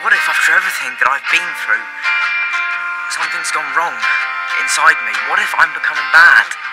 What if after everything that I've been through, something's gone wrong inside me? What if I'm becoming bad?